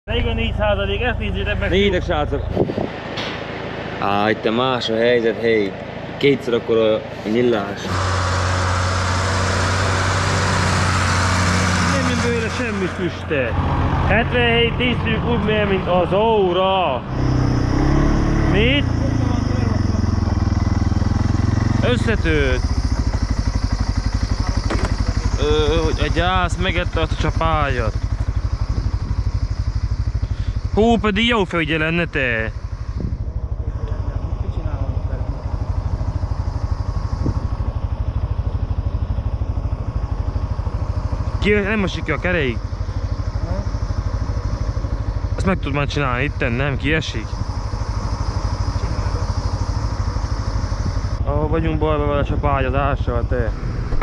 Még a 4%, ezt nézzétek meg. Négyek srácok! Itt más a helyzet, hely. Kétszer akkor a nyillás. Nem jön bőle semmi füste. 77 tisztük úgy mér, mint az óra. Mit? Összetört. A gyász megette azt a csapályat. Hú, pedig jó földje lenne te. Nem mosik ki a kerék. Ezt meg tud már csinálni itten, nem? Kiesik? Ahol vagyunk bajba vele csapályozással, te.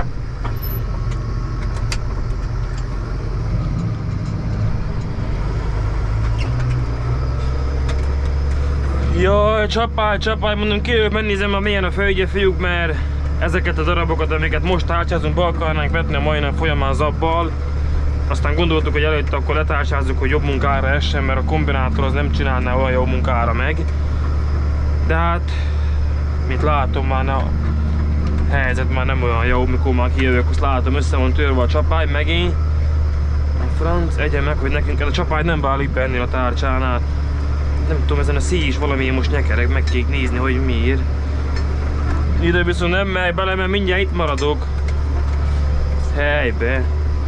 Jaj, csapály, mondom, kijövök, megnézem, ma milyen a földje, fiúk, mert ezeket a darabokat, amiket most tárcsázunk, be akarnánk vetni a mai nap folyamán zabbal. Aztán gondoltuk, hogy előtte akkor letárcsázzuk, hogy jobb munkára essen, mert a kombinátor az nem csinálná olyan jó munkára meg. De hát, mint látom, már a helyzet már nem olyan jó, mikor már kijövök, azt látom, össze van törve a csapály megint. A franc egye meg, hogy nekünk ez a csapály nem válik be ennél a tárcsánál. Nem tudom, ezen a szíj is valami most nyekereg, meg kék nézni, hogy miért. Ide viszont nem megy bele, mert mindjárt itt maradok. Helybe.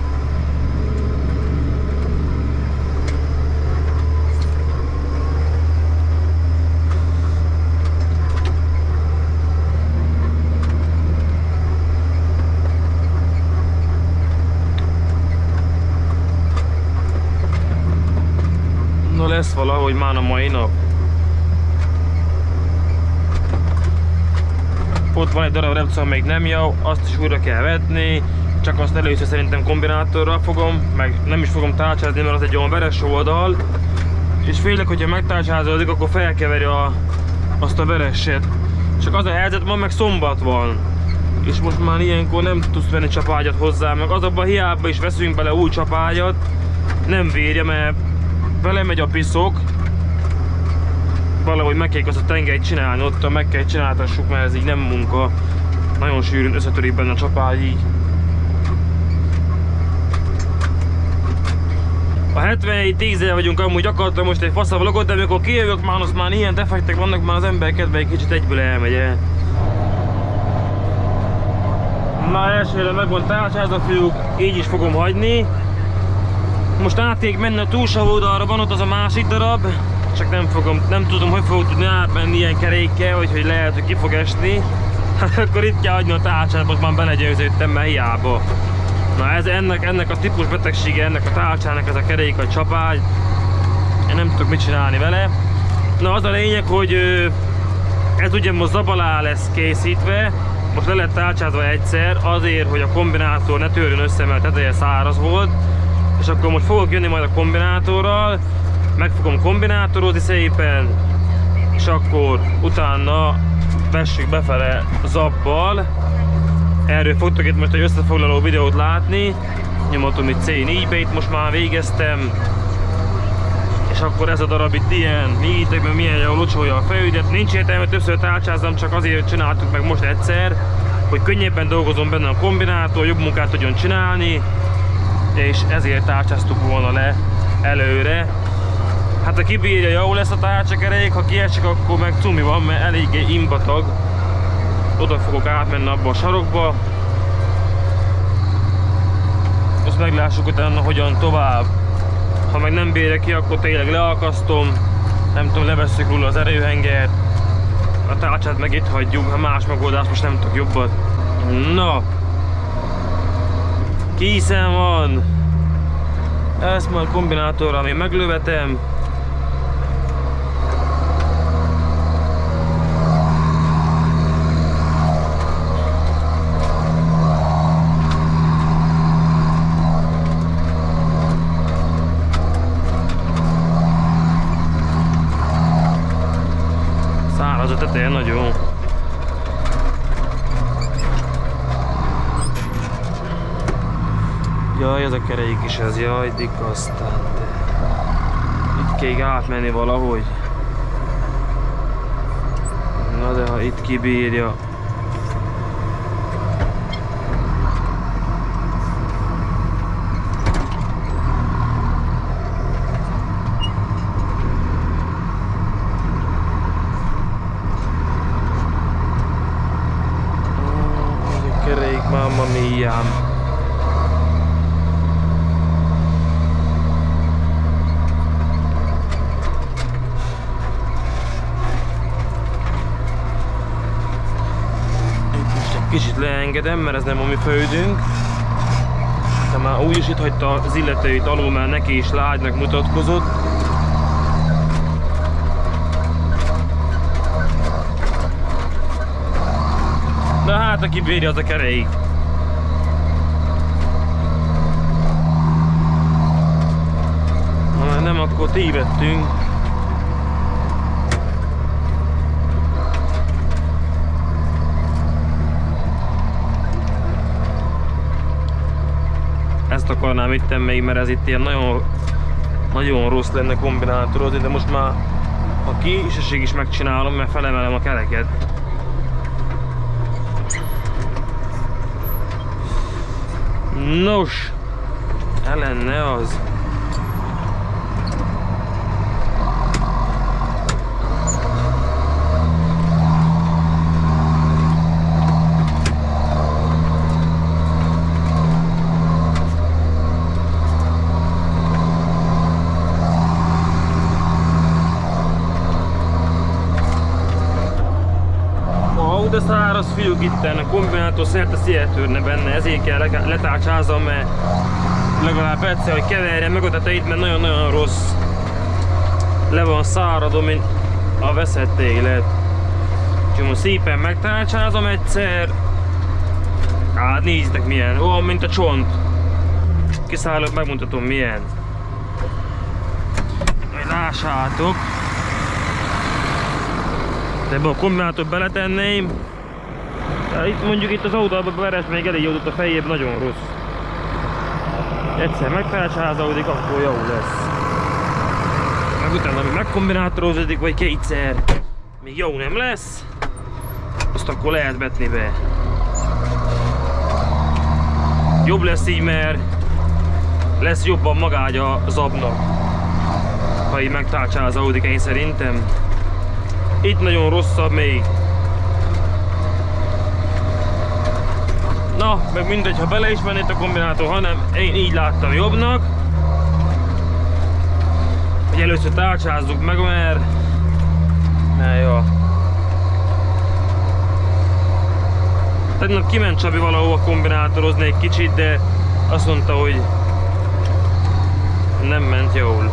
Na lesz valahogy már a mai nap. Ott van egy darab repca, még nem jó, azt is újra kell vetni, csak azt először szerintem kombinátorral fogom, meg nem is fogom tárcsázni, mert az egy olyan veres oldal, és félek, hogyha megtárcsázódik, akkor felkeveri azt a vereset. Csak az a helyzet, ma meg szombat van, és most már ilyenkor nem tudsz venni csapágyat hozzá, meg azokban hiába is veszünk bele új csapágyat, nem bírja, mert belemegy a piszok. Valahogy meg kell azt a tengelyt csinálni, ott meg kell csináltassuk, mert ez így nem munka. Nagyon sűrűn összetörik benne a csapály így. A 77-10-el vagyunk, amúgy akartam most egy fasz a vlogot, de amikor kijövök már, az már ilyen defektek vannak, már az ember kedve egy kicsit egyből elmegy el. Na, elsőre meg van tárcsázva, fiúk, így is fogom hagyni. Most átég menni a túlsó oldalra, van ott az a másik darab. Csak nem tudom, hogy fogok tudni átmenni ilyen kerékkel, hogy lehet, hogy ki fog esni. Hát akkor itt kell hagyni a tárcsát, most már belegyőződtem, mert hiába. Na ez ennek a típus betegsége, ennek a tárcsának ez a kerék, a csapágy. Én nem tudok mit csinálni vele. Na az a lényeg, hogy ez ugye most zab alá lesz készítve. Most le lett tárcsázva egyszer, azért, hogy a kombinátor ne törjön össze, mert teteje száraz volt. És akkor most fogok jönni majd a kombinátorral. Meg fogom kombinátorozni szépen, és akkor utána vessük befele zabbal. Erről fogtok itt most egy összefoglaló videót látni. Nyomatom itt C4-be, most már végeztem. És akkor ez a darab itt ilyen, négyítek meg milyen jól locsolja a fejügyet. Nincs értelme többször tárcsázom, csak azért csináltuk meg most egyszer, hogy könnyebben dolgozom benne a kombinátor, jobb munkát tudjon csinálni. És ezért tárcsáztuk volna le előre. Hát ha kibírja, jó lesz a tárcsakerék, ha kiesik, akkor meg cumi van, mert eléggé imbatag. Oda fogok átmenni abba a sarokba. Azt meglássuk utána, hogyan tovább. Ha meg nem bírja ki, akkor tényleg leakasztom. Nem tudom, levesszük róla az erőhengert. A tárcsát meg itt hagyjuk, ha más megoldás most nem tudok jobbat. Na! Készen van! Ezt majd kombinátorral még meglövetem. Száraz a teteje nagyon. Jaj, ez a kerék is ez, jaj, dik aztán. kell átmenni valahogy. Na de ha itt kibírja. Mamma mia. Kicsit leengedem, mert ez nem a mi földünk. De már úgyis itt hagyta az illetőit alul, mert neki is lágynak mutatkozott. De hát aki bírja, az a kerék. Ha nem, akkor tévedtünk. Ezt akarnám itten még, mert ez itt ilyen nagyon rossz lenne kombinátorozni, de most már a kisesség is megcsinálom, mert felemelem a kereket. Nos, el lenne az. De száraz fiúk itten, a kombinátor szerte szétörne benne, ezért kell letárcsázom, mert legalább egyszer, hogy keverjem meg a tetejét, mert nagyon-nagyon rossz. Le van száradom, mint a veszett élet. Úgyhogy most szépen megtárcsázom egyszer. Hát nézzétek milyen, olyan mint a csont. Kiszállok, megmutatom milyen. Majd lássátok. De ebbe a kombinátort beletenném. De itt mondjuk itt az autóban beveres még elég jó, ott a fejében nagyon rossz. Egyszer megtárcsázódik, akkor jó lesz. Meg utána még megkombinátorozódik, vagy kétszer. Még jó nem lesz. Azt akkor lehet betni be. Jobb lesz így, mert lesz jobban magágya a zabnak. Ha így megtárcsázódik, én szerintem. Itt nagyon rosszabb még. Na, meg mindegy, ha bele is mennék a kombinátor, hanem én így láttam jobbnak. Hogy először tárcsázzuk meg, mert jó. Tegnap kiment Csabi valahova kombinátorozni egy kicsit, de azt mondta, hogy nem ment jól.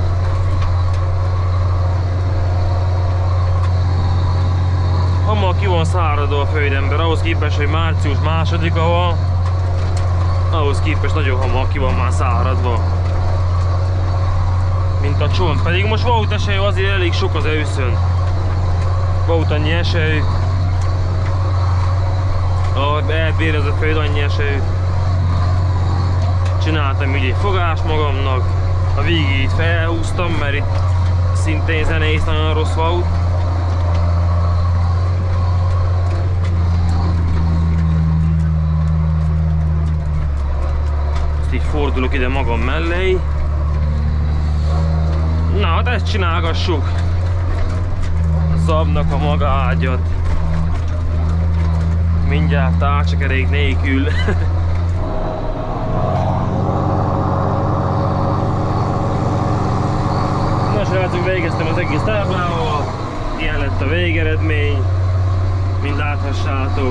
Hamar ki van száradva a földember, ahhoz képest, hogy március 2-a van, ahhoz képest nagyon hamar ki van már száradva. Mint a csont, pedig most volt eső, azért elég sok az őszön. Volt annyi eső. Ahogy elbír ez a föld annyi eső. Csináltam így egy fogást magamnak, a végét felhúztam, mert itt szintén zenész nagyon rossz volt. Így fordulok ide magam mellé. Na hát ezt csinálgassuk. A zabnak a maga ágyat. Mindjárt tárcsakerék nélkül. Na srácok, végeztem az egész táblával. Ilyen lett a végeredmény. Mint láthassátok.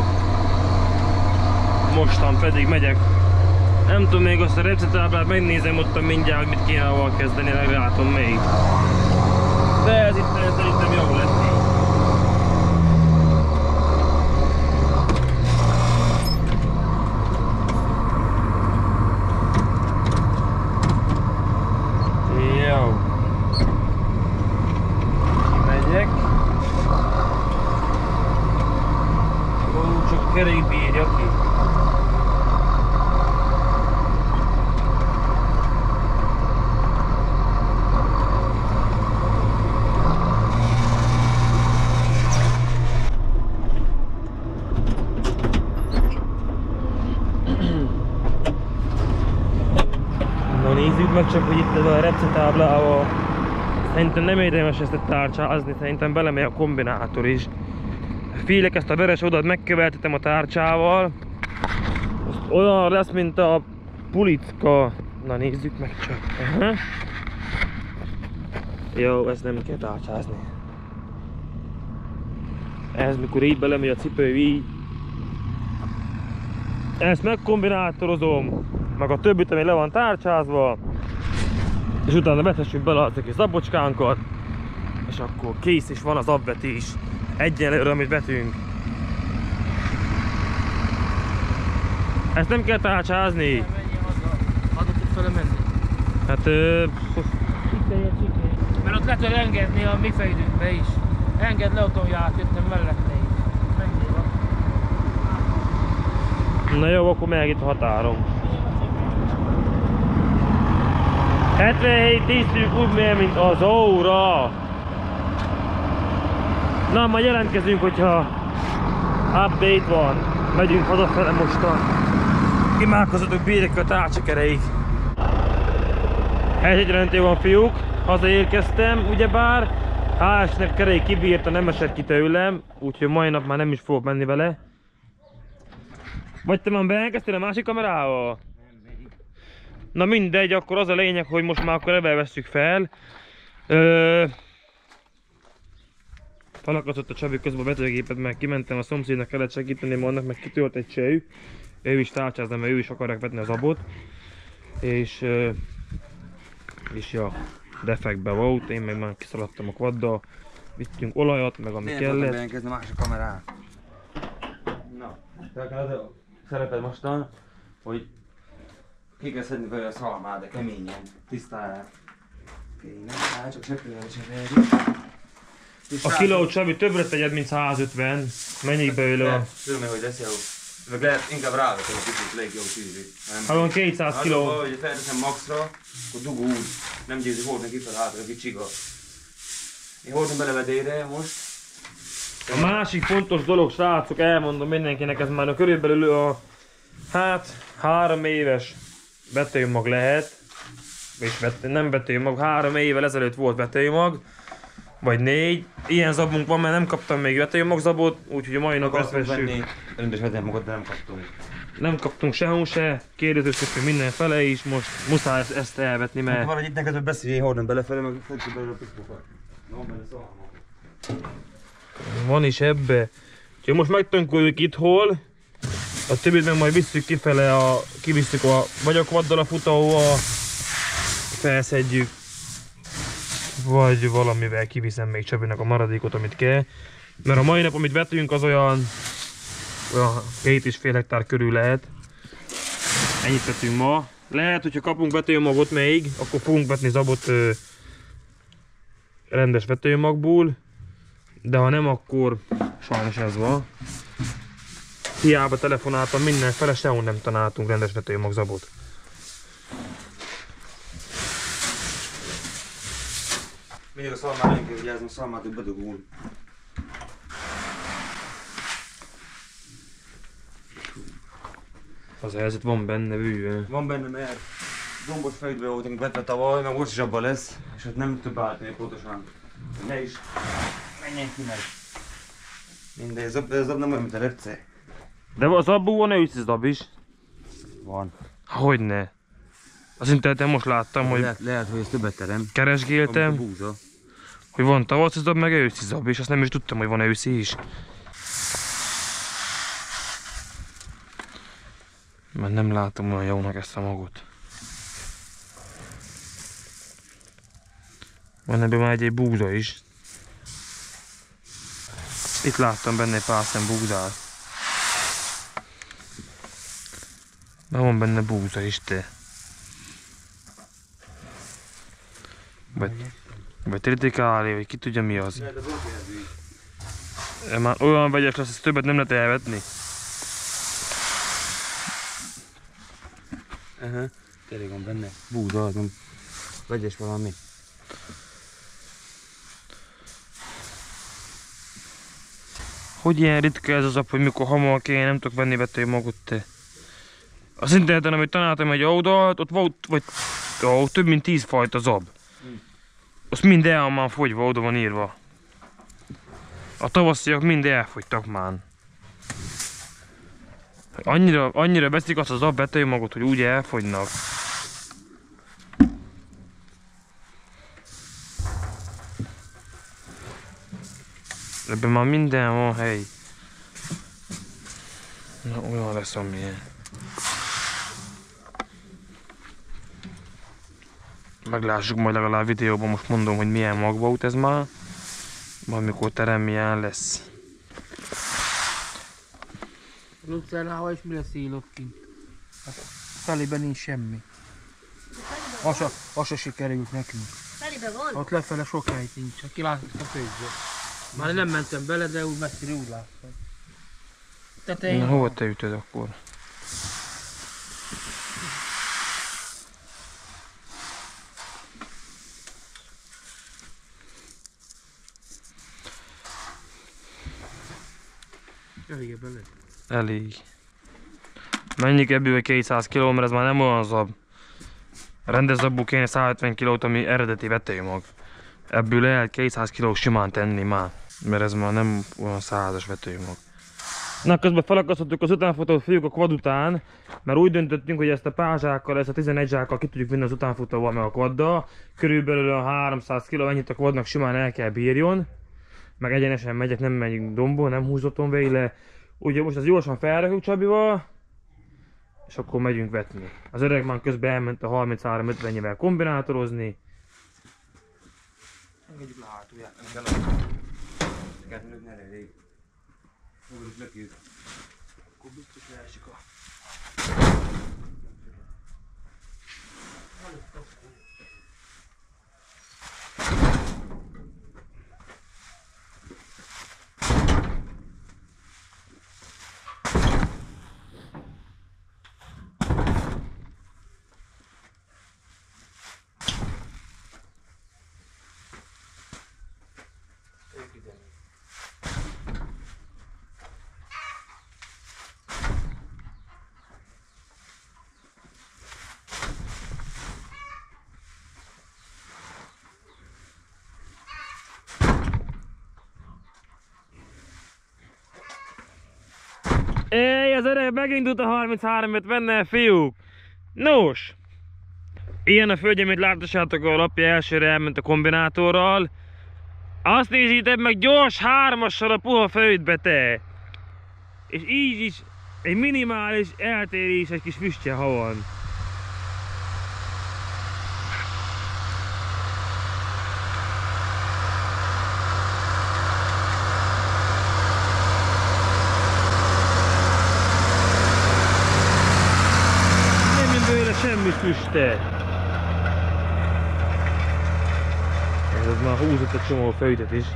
Mostan pedig megyek. Nem tudom még azt a receptáblát, megnézem ott mindjárt, hogy mit kéne avval kezdeni, meglátom még. De ez itt szerintem jó lett így. Jó. Megyek. Csak a kerék bírja ki. meg csak, hogy itt a receptáblával. Szerintem nem érdemes ezt tárcsázni, szerintem belemegy a kombinátor is. Félek ezt a veres odat megköveltetem a tárcsával. Azt olyan lesz, mint a pulicka. Na nézzük meg csak. Jó, ezt nem kell tárcsázni. Ez mikor így belemegy a cipő, így. Ezt megkombinátorozom, meg a többit, ami le van tárcsázva. És utána betessük bele az kis zabocskánkat. És akkor kész is van az abvetés. Egyenlőre, amit vetünk. Ezt nem kell tárcsázni. Menjél haza. Haza tudsz vele menni. Hát Csikkeljen. Mert ott le tudod engedni a mi fejdünkbe is. Engedd le, ott jöttem mellette is. Menjél haza. na jó, akkor meg itt a határom. 77 tisztünk úgy mér, mint az óra. Na, majd jelentkezünk, hogyha update van. Megyünk hazafele mostan. Imádkozzatok bérek a tárcsikereig. Helyzetjelentő van, fiúk. Hazaérkeztem, ugyebár. Hálásnak kerék kibírta, nem esett ki tőlem. Úgyhogy mai nap már nem is fogok menni vele. Vagy te már beelkeztél a másik kamerával? Na mindegy, akkor az a lényeg, hogy most már akkor ebben vesszük fel. Falakatott a Csabi közben a betűgépet, meg kimentem a szomszédnak, kellett segíteni, mert annak meg kitölt egy cső. Ő is tárcsázna, mert ő is akarják vetni az abot. És ja, defektbe volt, én meg már kiszaladtam a quaddal. Vittünk olajat, meg ami kellett. Miért bejelentkezni más a kamerán? Na, tehát az a szereped mostan, hogy ki kell szedni belőle a szalmát, de keményen, tisztán. Kéne, hát csak söpően A kiló Csabi többre tegyed, mint 150. Mennyit belőle van? Tudom, hogy lesz jó. Meg lehet inkább rávetem a kicsit, elég jó tűzít. Ha van 200 kiló. Az, hogy felteszem maxra, akkor dugó úgy. Nem győzi hordni ki fel hátra, aki csiga. Én hordom bele vedélyre most. A másik fontos dolog, srácok, elmondom mindenkinek, ez már körülbelül a 3 éves betőmag lehet. És nem betőmag, 3 évvel ezelőtt volt betőmag. Vagy 4. Ilyen zabunk van, mert nem kaptam még betőmag zabot, úgyhogy a mai nap ezt vessük. Rendes vetőmagot, de nem kaptunk. Nem kaptunk sehol se, kérdezőztünk mindenfele is, most muszáj ezt elvetni, mert... Van, hogy itt neked beszélj, én hordom belefele, meg fedjük belőle a pikpokat. Van benne szalma. Van is ebbe. Úgyhogy most megtönköljük itt hol. A többit meg majd visszük kifele, kivisszük vagy a quaddal a futóval, felszedjük. Vagy valamivel kiviszem még Csabinak a maradékot, amit kell. Mert a mai nap, amit vetünk, az olyan 2,5 hektár körül lehet. Ennyit vetünk ma. Lehet, hogyha kapunk vetőmagot még, akkor fogunk vetni zabot rendes vetőmagból. De ha nem, akkor sajnos ez van. Hiába telefonáltam mindenfele, sehol nem találtunk rendes vetőmag zabot. Mindig a szalmát nem kell vigyázni, a szalmát hogy bedugul. Az helyzet van benne bőven. Van benne, mert dombos fejükbe voltunk vetve tavaly, meg most is abban lesz, és ott nem több állt még pontosan. Ne is menjen ki meg. Mindegy, ez nem olyan, mint a repce. De az abból van őszi zab is. Van. Hogyne. Az interneten most láttam, hogy Lehet, hogy ez többet terem. keresgéltem, Búza. hogy van tavaszi zab, meg őszi zab, és azt nem is tudtam, hogy van őszi is. Mert nem látom olyan jónak ezt a magot. Van ebben már egy búza is. Itt láttam benne egy pár szem búzát. De van benne búza is, te. Vagy tritikálé, vagy ki tudja mi az. Már olyan vegyes lesz, ezt többet nem lehet elvetni. Tényleg van benne. Búza, az nem vegyes valami. Hogy ilyen ritka ez az ap, hogy mikor hamar kéne, nem tudok venni vetőmagot, te. Az interneten, amit találtam egy oldalt, ott volt, vagy több mint 10 fajta zab. Azt mind el van fogyva, oda van írva. A tavasziak mind elfogytak már. Annyira veszik azt a zab betőmagot, hogy úgy elfogynak. Ebben már minden van hely. Na, olyan lesz, amilyen. Meglássuk majd legalább videóban, most mondom, hogy milyen magva út ez már. Majd mikor terem milyen lesz. Lucellával is mi lesz élott kint? A Taliban nincs semmi. Az se sikerült nekünk. Telibe van? Ott lefele sokáig nincs, aki látszik a földbe. Már nem mentem bele, de úgy messzire úgy láttam. Na, hova te ütöd akkor? Elég bele. Elég. Menjünk ebből 200 kg, mert ez már nem olyan zab. Rendes zabból kéne 150 kg, ami eredeti vetőmag. Ebből lehet 200 kg simán tenni már. Mert ez már nem olyan 100-as vetőmag. Na, közben felakasztottuk az utánfutót fiúk a quad után, mert úgy döntöttünk, hogy ezt a pázsákkal, ezt a 11 zsákkal ki tudjuk vinni az utánfutóval meg a quaddal. Körülbelül a 300 kg, ennyit a quadnak simán el kell bírjon. Meg egyenesen megyek, nem megyünk dombon, nem húzottam végre. Úgyhogy most az gyorsan felrakjuk Csabival, és akkor megyünk vetni. Az öreg már közben elment a 33-50-nyivel kombinátorozni. Engedjük le hátulját, nem kell ne elég. Ugrjuk neki. Akkor biztos leesik a... Éj, az öreg megindult a 33-50-nel, fiúk! Nos! Ilyen a földje, amit láttassátok, a lapja elsőre elment a kombinátorral. Azt nézitek meg gyors 3-assal a puha földbe, te! És így is egy minimális eltérés, egy kis füstje, ha van. Semmi füste. Ez már húzott egy csomó földet is.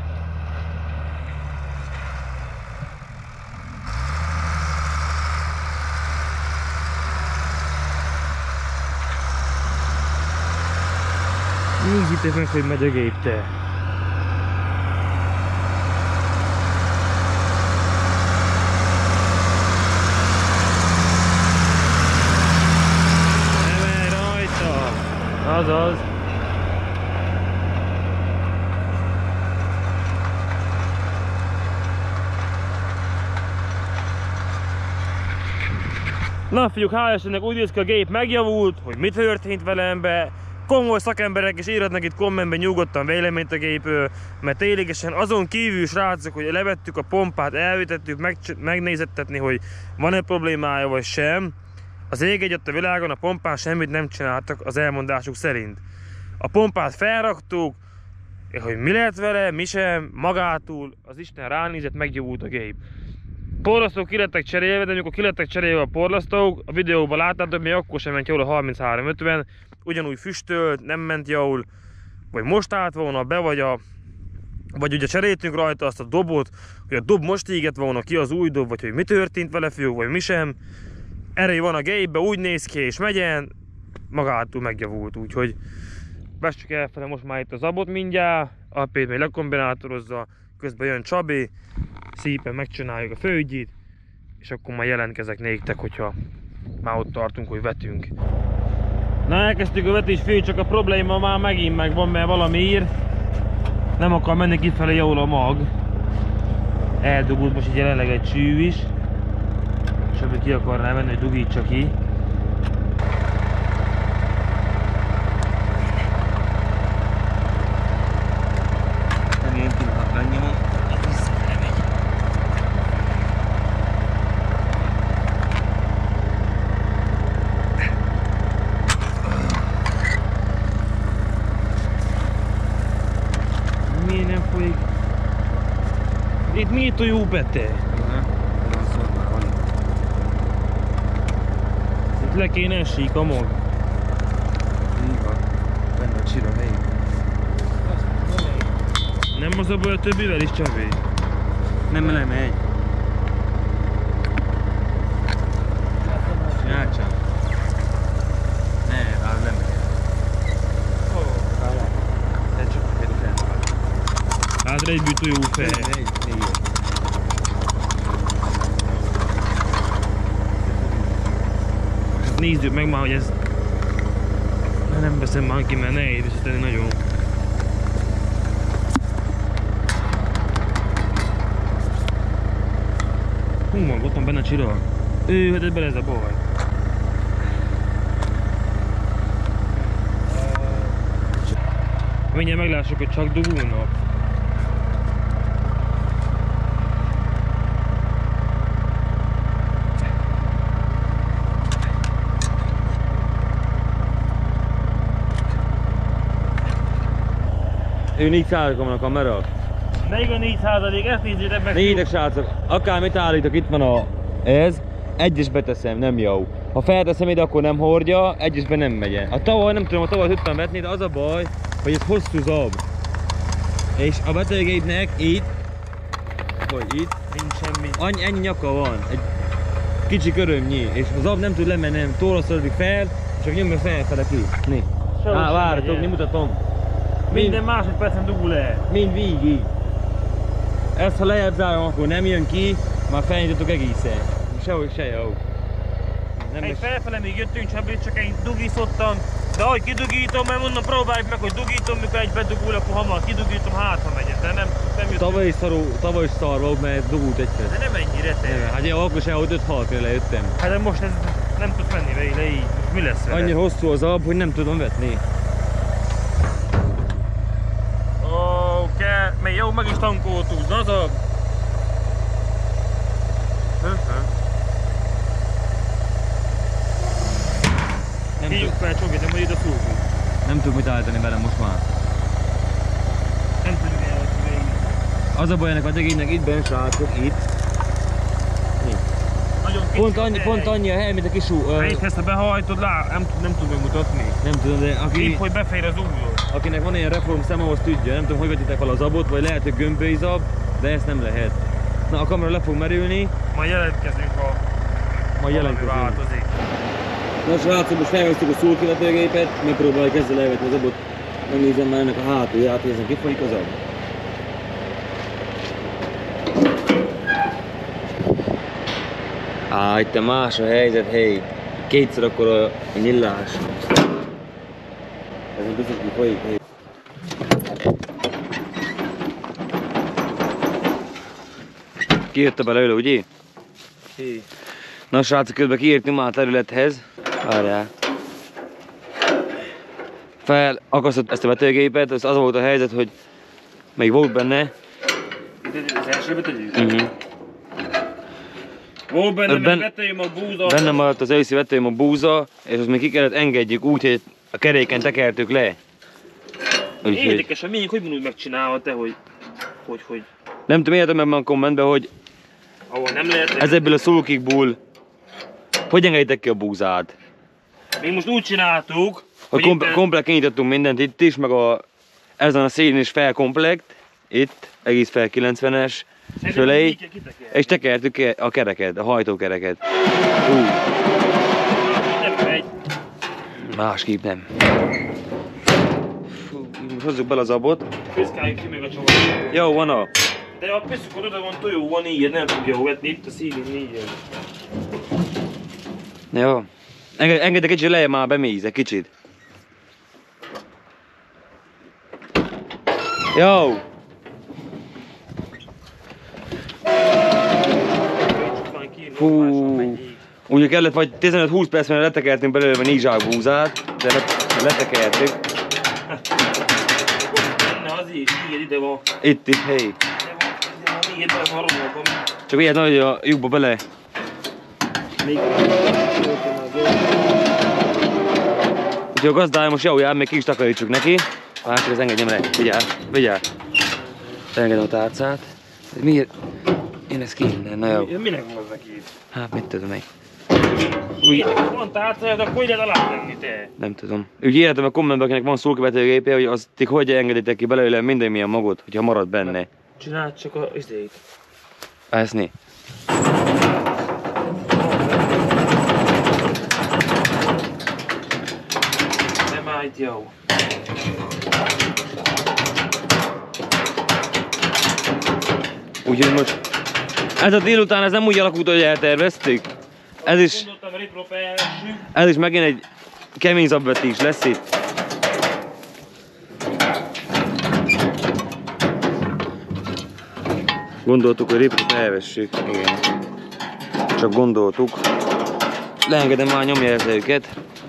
Nézzétek meg, hogy megy a gép, te. Azaz. Na fiúk, hál' Istennek úgy néz ki, a gép megjavult, hogy mit történt velem be. Komoly szakemberek is írhatnak itt kommentben nyugodtan véleményt a gépről, mert ténylegesen azon kívül, srácok, hogy levettük a pompát, elvitettük megnézettetni, hogy van-e problémája vagy sem. Az ég egyet a világon a pompán semmit nem csináltak az elmondásuk szerint. A pompát felraktuk, és hogy mi lett vele, mi sem, magától az Isten ránézett, megjavult a gép. Porlasztók ki lettek cserélve, de amikor ki lettek cserélve a porlasztók, a videóban láttátok, hogy akkor sem ment jól a 33-50, ugyanúgy füstölt, nem ment jól, vagy most állt volna be, vagy ugye cseréltünk rajta azt a dobot, hogy a dob most égett volna ki az új dob, vagy hogy mi történt vele fiúk, vagy mi sem. Erre van a gépbe, úgy néz ki és megyen, magától megjavult, úgyhogy vessük elfele most már itt a zabot mindjárt, Alpét még lekombinátorozza, közben jön Csabi, szépen megcsináljuk a főügyit, és akkor már jelentkezek néktek, hogyha már ott tartunk, hogy vetünk. Na, elkezdtük a vetésfő, csak a probléma már megint megvan, mert valamiért nem akar menni kifelé jól a mag. Eldugult most így jelenleg egy cső is. És amit ki akarná venni, hogy dugítsa ki. Nem jön ki, ha benyomom, vissza elmegy. Miért nem folyik? Itt miért olyan jó bete? Itt le kéne esik a mag. Így van. Benne a csira helyi. Nem az a baj, a többivel is Csabi? Nem lemegy. Csinálj csak. Ne, az lemegy. Te csak fel. Hátra egy bütő jó fej. Nézzük meg már, hogy ez... Nem veszem már ki, mert nehéz visszatenni nagyon. Hú, van, ott van benne a csira. Hát ebben ez a baj. Mindjárt meglássuk, hogy csak dugulnak. Ő 400-on van a kamera. 44%, ezt nézzétek meg! Négyek srácok, akármit állítok, itt van ez. Egyesbe beteszem, nem jó. Ha felteszem ide, akkor nem hordja, egyesbe nem megy. A tavaly, nem tudom, a tavaly tudtam vetni, de az a baj, hogy ez hosszú zab. És a vetőgépnek itt, vagy itt, Nincs semmi. ennyi nyaka van, egy kicsi körömnyi, és a zab nem tud lemenni, nem torlaszolódik fel, és csak nyomja felfele ki. Né. Várjatok, mutatom. Minden másodpercen dugul el. Mind végig. Ezt ha lejjebb zárom, akkor nem jön ki, már felnyitottuk egészen. Sehogy se jó. Nem Egy is... felfele még jöttünk, csak egy dugíszottam. De ahogy kidugítom, mert mondom, próbáljuk meg, hogy dugítom, mikor egy bedugul, akkor hamar kidugítom, hát ha megyek, de nem jött. Tavaly is szar volt, mert dugult egyszer. De nem ennyire te. Nem, hát jó, akkor se, hogy 5-6 lejöttem. Hát de most ez nem tudsz menni vele így. Most mi lesz vele? Annyira hosszú az ab, hogy nem tudom vetni. Oké, még jó, meg is tankoltuk, na az a... Hívjuk fel Csogit, nem vagy ide szúrunk. Nem tudok mit állítani vele most már. Nem tudjuk elhozni végig. Az a baj ennek a tegénynek itt benne, srácok, itt. Nagyon kicsi Pont annyi a hely, mint a kis Melyik ezt behajtod, nem tudom megmutatni. nem tudom, de Épp, hogy befér az ujjól. akinek van ilyen reform szem, ahhoz tudja. Nem tudom, hogy vetitek fel az abot, vagy lehet, hogy gömböly zab, de ezt nem lehet. Na, a kamera le fog merülni, Majd jelentkezünk, ha majd jelentkezünk. változik. Na srácok, most felhoztuk a szulkivetőgépet, megpróbáljuk ezzel elvetni az abot. Megnézem már ennek a hátulját, hogy ezen kifolyik az ab. Itt más a helyzet, hely. Kétszer akkor a nyillás. Ezen biztos kifolyik, hely. Kijött belőle, ugye? Hé. Na srácok, közben kiértünk már a területhez. Várjál. Felakasztott ezt a vetőgépet, az volt a helyzet, hogy még volt benne. Az elsőbe tegyük? Volt benne, meg vetőim a búza. Benne maradt az őszi vetőim a búza, és azt még ki kellett engedjük úgy, hogy a keréken tekertük le. Érdekes, hogy miért, hogy mondod megcsinálva te, hogy... Nem tudom, értem meg a kommentben, hogy Ahol nem lehet... ezekből a szulkikból hogy engedjétek ki a búzát? Mi most úgy csináltuk, Hogy komplet kinyitottunk mindent itt is, meg ezen a szélén is felkomplekt, itt, egész fel 90-es fölé, és tekertük a kereket, a hajtókereket. Nem megy. Másképp nem. Most hozzuk bele az abot. Piszkáljuk ki meg a csavarat. Jó, van a. De a piszkod oda van tojó, van így, nem tudja vetni, itt a szívén így. Jó. Engedj egy kicsit lejjebb már bemélyzek, kicsit. Jó! Hú. Ugye kellett vagy 15-20 perc, mert letekertünk belőle a nizsák búzát, de letekertük. Az is, ide van. Itt, hely. Csak ilyet nagy a lyukba bele. Úgyhogy a gazdája most jó jár, még ki is takarítsuk neki. Hát, ez engedjem le. Vigyázz. Engedem a tárcát. Miért? Én ezt kéne, na jó. Minek van az neki? Hát, mit tudom én. Van tárcája, de akkor ide alá tenni te. Nem tudom. Úgy írjátok a kommentben, akinek van szulkövetőgépe, hogy azt ti hogy engeditek ki belőle minden milyen magot, hogyha marad benne. Csináld csak a izét. Ezt né. Nem áll itt jó. Úgyhogy most ez a délután ez nem úgy alakult, hogy elterveztük. Ez is megint egy kemény zabvetés lesz itt. Gondoltuk, hogy riprot elvessük. Igen. Csak gondoltuk. Leengedem már nyomja ezzel őket.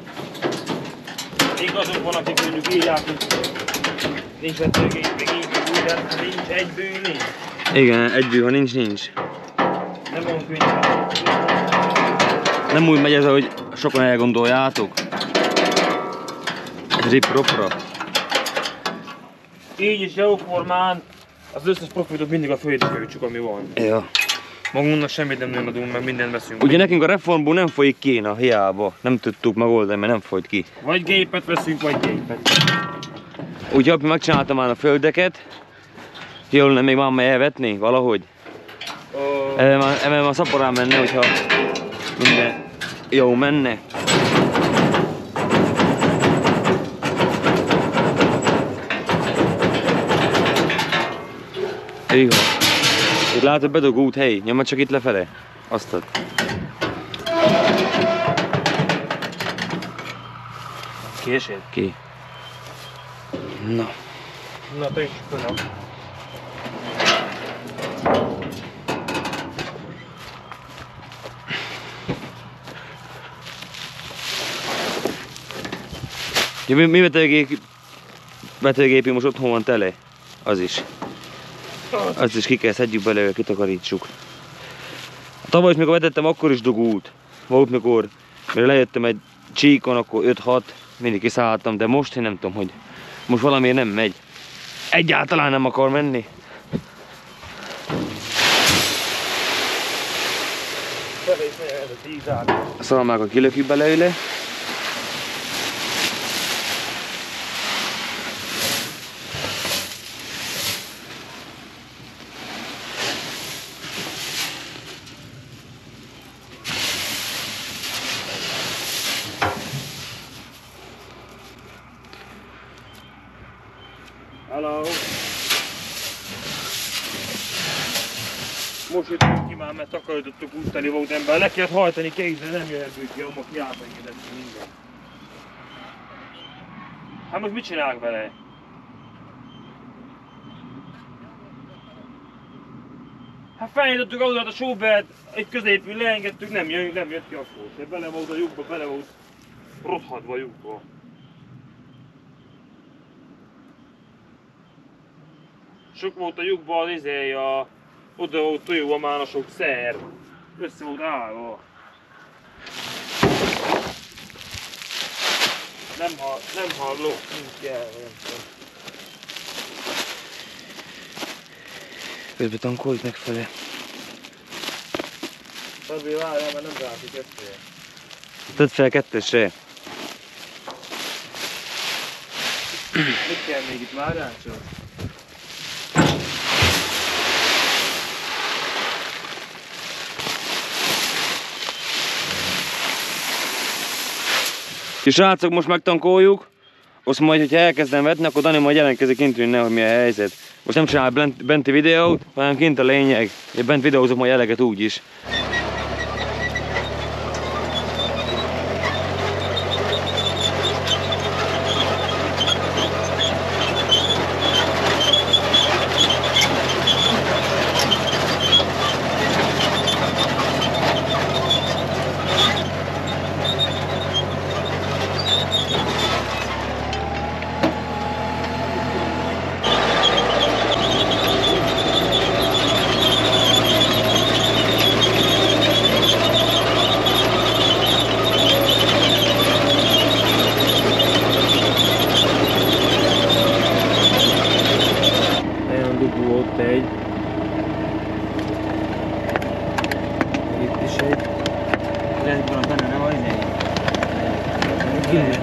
Igazuk van, akik mondjuk írják, hogy nincs vetőgép, még így de nincs egyből, nincs. Igen, egyből, ha nincs, nincs. Nem van könyv. Nem úgy megy ez, ahogy sokan elgondoljátok. Rip-ropra. Így is jó formán, az összes profitot mindig a főidőköltsük, ami van. Ja. Magunknak semmit nem nagyon adunk, meg mindent veszünk. Ugye nekünk a reformból nem folyik ki, na hiába. Nem tudtuk megoldani, mert nem folyt ki. Vagy gépet veszünk, vagy gépet. Úgyhogy megcsináltam már a földeket. Jól nem még már elvetni valahogy. Ebben már szaporán menne, hogyha minden jó menne. Jó. Itt látod, bedug út, hely, nyomod csak itt lefele. Azt ad. Késed? Ki. Na. Na, te is fönnap. Ja, mi vetőgépi most otthon van tele? Az is. Azt is ki kell szedjük belőle, kitakarítsuk. Tavaly is, mikor vetettem, akkor is dugult. Volt, mikor lejöttem egy csíkon, akkor 5-6, mindig kiszálltam, de most én nem tudom, hogy most valamiért nem megy. Egyáltalán nem akar menni. A szalmákat kilökjük belőle. Hello. Most jöttünk ki már, mert takarítottuk úttali volt ember. Le kellett hajtani kézzel, nem jöhet ki, amma kiátengedett minden. Hát most mit csinálok vele? Hát felnyitottuk oldalt a sóbert, egy középül leengedtük, nem jött ki akkor. Bele volt a lyukba, bele volt rothadva a lyukba. Sok volt a lyukban az izéja, oda volt tojó a már a sok szer. Össze volt állva. Nem hallok, nincs el, nem tudom. Közben tankoljuk megfele. Azért várjál, mert nem rázik össze. Tedd fel kettesre. Mit kell még itt, várjál csak? És srácok, most megtankoljuk, azt majd, hogyha elkezdem vetni, akkor Dani majd jelentkezik kint, hogy nehogy mi a helyzet. Most nem csinál benti videót, hanem kint a lényeg. Én bent videózok majd eleget úgyis. Subaru ott egy. Itt is egy. Rendben benne nem vagy négy. Igen.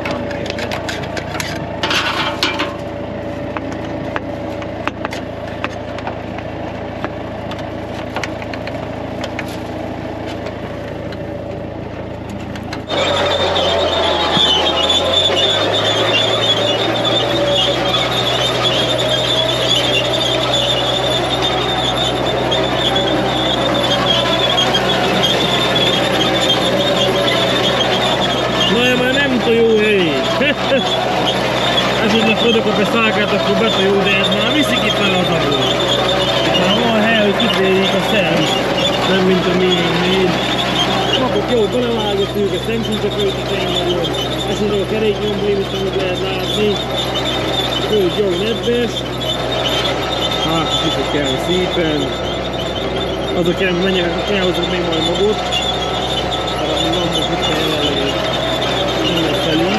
Tudok, hogy szákát, akkor betojó, de ez már viszik itt fel az abból. Már van hely, hogy kitérjék a szem. Nem mint a miénnél. Akkor jó, belevágottuk, a szemcsincsek ölteteim nagyon. Esetleg a keréknyombaim is, amit lehet látni. Föld jó nedves. Hát, is kell szépen. Azok kell, menjek, még majd magot. Arra mi van most itt jelenleg. Minden felé.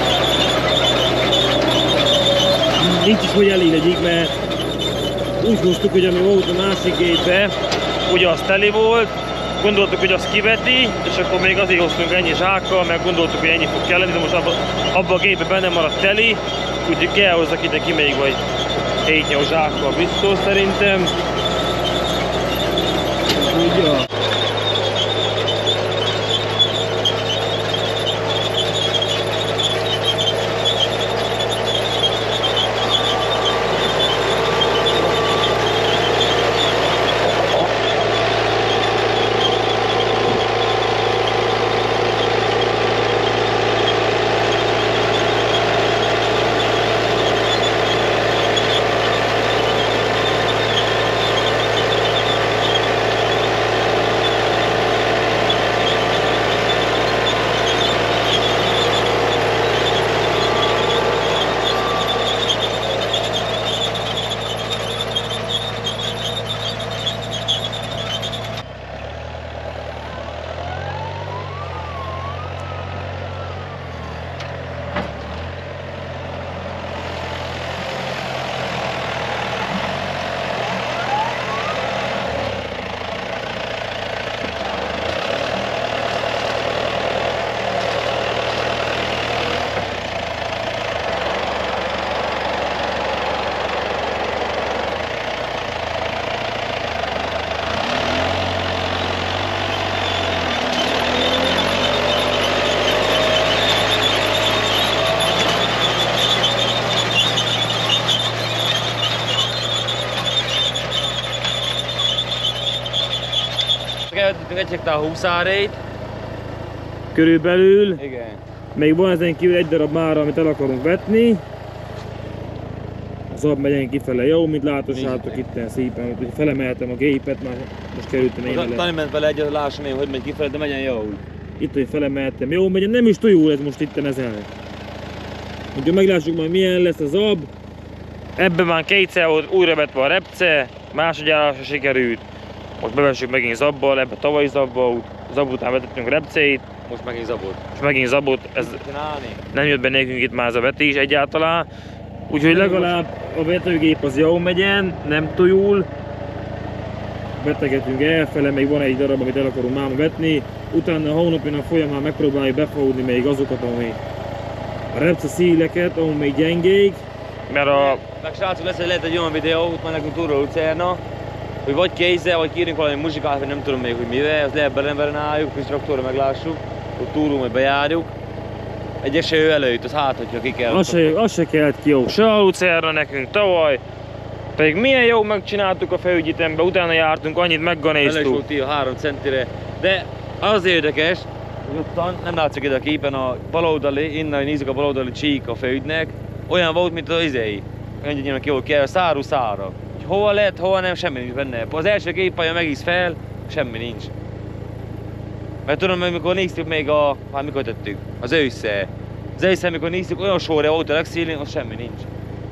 Nincs is, hogy elég legyik, mert úgy húztuk, hogy ami volt a másik gépbe, ugye az teli volt, gondoltuk, hogy az kiveti, és akkor még azért hoztunk ennyi zsákkal, mert gondoltuk, hogy ennyi fog kelleni, de most abban a gépben benne maradt teli, úgyhogy kell hozzak ide ki még vagy 7-8 zsákkal biztos szerintem. Ugye? Egyekte a 20 árét. Körülbelül. Igen. Még van ezen kívül egy darab mára, amit el akarunk vetni. Az ab megyen kifele jó, mint látossátok itt szépen, hogy felemeltem a gépet, már most kerültem én le. Tani ment vele egyet, lássam én, hogy megy kifele, de megyen jól. Itt, hogy felemeltem, jó megyen, nem is túl ez most itten ezen. Úgyhogy meglássuk majd milyen lesz az ab. Ebben már kétszer volt újra vetve a repce, másodjára se sikerült. Most bevessük megint zabbal, ebbe tavalyi zabbal, zab után vetettünk repcét. Most megint zabot. Most megint zabot, ez nem jött be nekünk itt már ez a vetés egyáltalán. Úgyhogy legalább a vetőgép az jól megyen, nem tojul. Betegetünk elfele, még van egy darab, amit el akarunk máma vetni. Utána a hónapján a folyamán megpróbáljuk befogni még azokat, ami a repce szíleket, ahol még gyengék. Mert a... Meg srácok, lehet egy olyan videó, ott már nekünk túlról Lucerna, hogy vagy kézzel, vagy kérünk valami muzsikát, vagy nem tudom még, hogy mivel, az lehet belemben álljuk, és traktorra meglássuk, ott túlról majd bejárjuk. Egy eső előtt, az hát, hogyha ki kell. Az se kelt ki jó. Se a Lucerna nekünk tavaly, pedig milyen jó megcsináltuk a felügyitembe, utána jártunk, annyit megganéztuk. Bele is volt így a 3 centire, de az érdekes, hogy ottan, nem látszik ide a képen, a baloldali, innen nézzük a baloldali csík a felügynek, olyan volt, mint az izei. Öngyegyének jól kell, száru szára. Hova lett, hova nem, semmi nincs benne. Az első géppálya megíz fel, semmi nincs. Mert tudom, hogy mikor néztük még a... Hát mikor tettük? Az ősszel. Az ősszel, mikor néztük, olyan sorra volt a legszélén, az semmi nincs.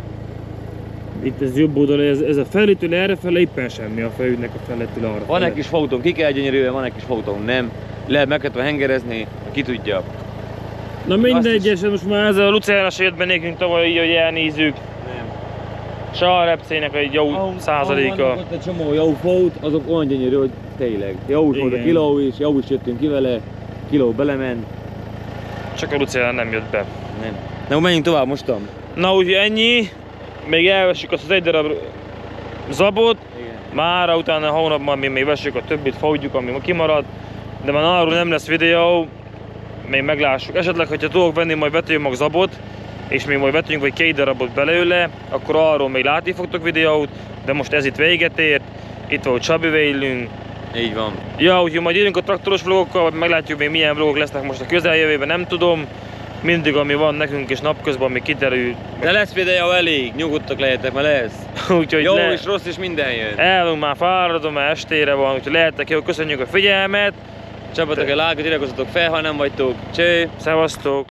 Itt ez jobb oldal, ez a felültől errefele éppen semmi, a felügynek a felettől arra. Van egy kis fotón, ki kell gyönyörűen, van egy kis fotón, nem. Lehet meg kellett hengerezni, ki tudja. Na mindegy, és most már ez a Lucerna se jött be nekünk tavaly így, hogy elnézzük. Nem. Se a repcének egy jó százaléka. Ahol ott egy csomó jó fót, azok olyan gyönyörű, hogy tényleg. Jó is volt a Igen. kiló is, jó is jöttünk ki vele, kiló belement. Csak a Lucián nem jött be. Nem. Na, menjünk tovább mostan. Na úgyhogy ennyi. Még elvessük azt az egy darab zabot. Igen. Mára utána hónapban még vessük a többit, fogjuk, ami kimaradt. De már arról nem lesz videó. Még meglássuk. Esetleg, hogyha tudok venni majd vetőmag zabot, és még majd vetünk vagy 2 darabot belőle, akkor arról még látni fogtok videót. De most ez itt véget ért. Itt volt Csabi Vélünk. Így van. Ja, úgyhogy majd jövünk a traktoros vlogokkal, vagy meglátjuk még milyen vlogok lesznek most a közeljövőben, nem tudom. Mindig ami van nekünk és napközben még kiderül. De lesz videó elég, nyugodtak lehetek, mert lesz. Úgyhogy Jó és rossz és minden jön. elvünk már fáradom, már estére van, úgyhogy lehettek jó, köszönjük a figyelmet. Csapatok egy lájkot, iratkozzatok fel, ha nem vagytok. Cső! Szevasztok!